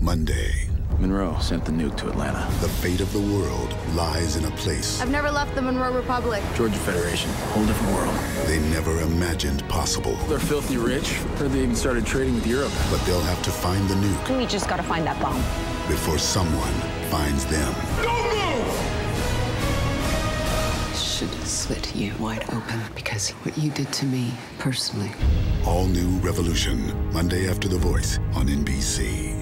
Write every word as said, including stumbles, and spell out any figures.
Monday. Monroe sent the nuke to Atlanta. The fate of the world lies in a place I've never left the Monroe Republic. Georgia Federation, whole different world. they never imagined possible. They're filthy rich. Heard they even started trading with Europe. But they'll have to find the nuke We just gotta find that bomb. before someone finds them. Should have slit you wide open because what you did to me personally. All new Revolution, Monday after The Voice on N B C.